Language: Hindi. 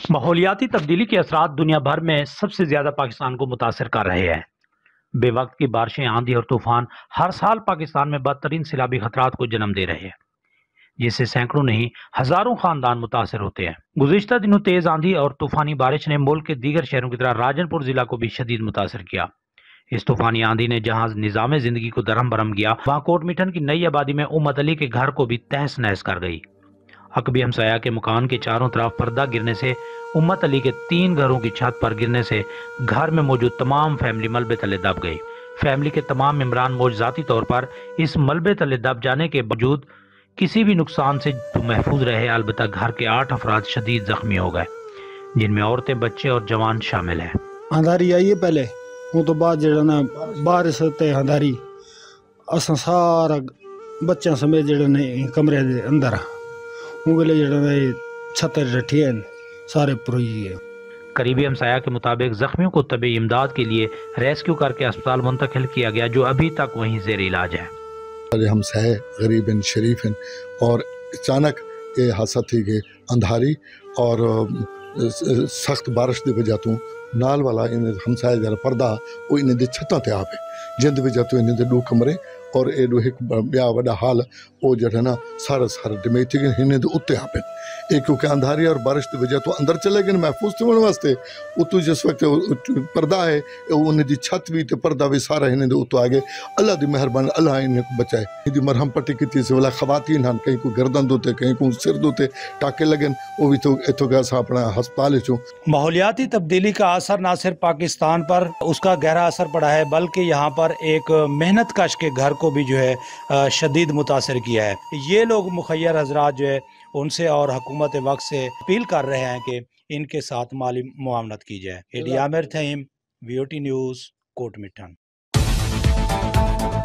माहौलियाती तब्दीली के असरात दुनिया भर में सबसे ज्यादा पाकिस्तान को मुतासर कर रहे हैं। बेवक्त की बारिशें, आंधी और तूफान हर साल पाकिस्तान में बदतरीन सैलाबी खतरात को जन्म दे रहे हैं, जिससे सैकड़ों नहीं हजारों खानदान मुतासर होते हैं। गुज़िश्ता दिनों तेज आंधी और तूफानी बारिश ने मुल्क के दीगर शहरों की तरह राजनपुर जिला को भी शदीद मुतासर किया। इस तूफानी आंधी ने जहां निजाम जिंदगी को दरहम बरहम किया, वहां कोट मिठन की नई आबादी में उम्मत अली के घर को भी तहस नहस कर गई। अकबी हमसाया के मकान के चारों तरफ पर्दा गिरने से उम्मत अली के 3 घरों की छत पर गिरने से घर में मौजूद तमाम फैमिली मलबे तले दब गई। फैमिली के तमाम मेंबरान मौजूदाती तौर पर इस मलबे तले दब जाने के बावजूद किसी भी नुकसान से महफूज रहे। अलबत्ता घर के 8 अफराद शदीद जख्मी हो गए, जिनमें औरतें, बच्चे और जवान शामिल हैं। अंधारी आई है पहले, वो तो बाद जड़ा ना बारिश होते अंधारी असा सारा बच्चा समेत जड़ा ने कमरे दे अंदर उंगले जड़ा छतर रठी है सारे पुरई है। करीबी हमसाया के मुताबिक जख्मियों को तबी इमदाद के लिए रेस्क्यू करके अस्पताल मुंतकिल किया गया, जो अभी तक वहीं जेर इलाज है। हमसाए गरीब इन शरीफ इन और अचानक ये हादसा थी कि अंधारी और सख्त बारिश की वजह तो नाल वाला इन हमसाए जरा पर्दा वो इन छत्ता ते आवे, जिंद वजह तो इन 2 कमरे और एडो एक बया वड़ा हाल वो जड़ा ना सारा डैमेज थी गए हिन उत्ते आवे। एक क्योंकि अंधारी और बारिश की वजह तो अंदर चले गए महफूज थियण वास्ते उतू जिस वक्त पर्दा है उन छत भी पर्दा भी सारा हिन उतो आ गए। अल्लाह की मेहरबानी, अल्लाह इन बचाए। इनकी मरहम पट्टी की से वाला खवातीन हैं, कहीं को गर्दन दोते, कहीं को सिर दोते टाके लगन, वो भी तो इतों गया अपना हस्पताल चो। माहौलियाती तब्दीली का असर न सिर्फ पाकिस्तान पर उसका गहरा असर पड़ा है, बल्कि यहाँ पर एक मेहनत कश के घर को भी जो है शदीद मुतासर किया है। ये लोग मुखैर हजरात जो है उनसे और हुकूमत वक्त से अपील कर रहे हैं कि इनके साथ माली मुआवनत की जाए। एडी आमिर थहीम, VOT न्यूज़, कोट मिठन।